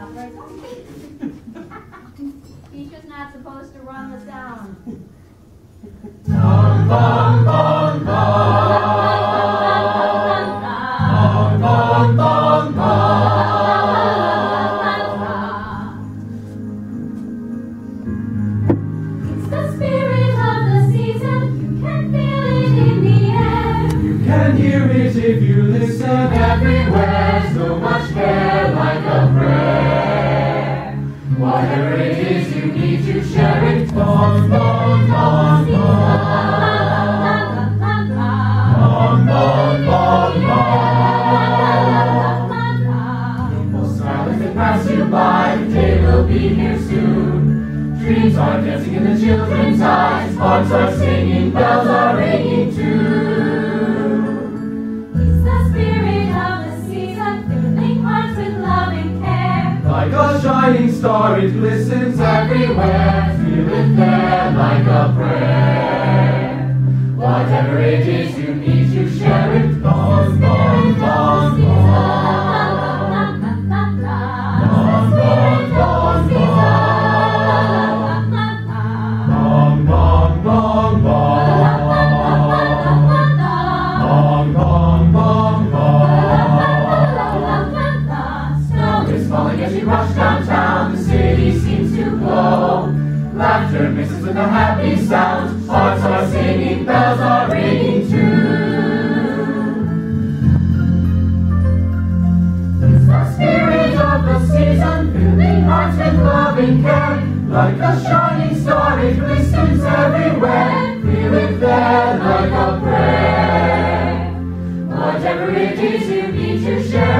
Not very good. Teacher's not supposed to run the sound. Bong, bong, bong, bong. Bong, bong, bong, bong. It's the spirit of the season. You can feel it in the air. You can hear it if you listen everywhere. So much care like a prayer. Whatever it is you need to share it. Bong, bong, bong, bong. Bong, bong, bong, bong. Don't smile as they pass you by. The day will be here soon. Dreams are dancing in the children's eyes. Hearts are singing, bells are ringing too. It's the spirit of the season, filling hearts with love and care. Like a shining star, it glistens everywhere. Feel it there like a prayer. Whatever it is you need to share it. Bong, bong, bong, bong. Bong, bong, bong, bong. Bong, bong, bong, bong. Bong, bong, bong, bong. Snow is falling as you rush downtown. The city seems to glow. Laughter mixes with a happy sound. Hearts are singing, bells are ringing too. It's the spirit of the season, filling hearts with love and care. Like a shining star, it glistens everywhere. Feel it there like a prayer. Whatever it is you need to share.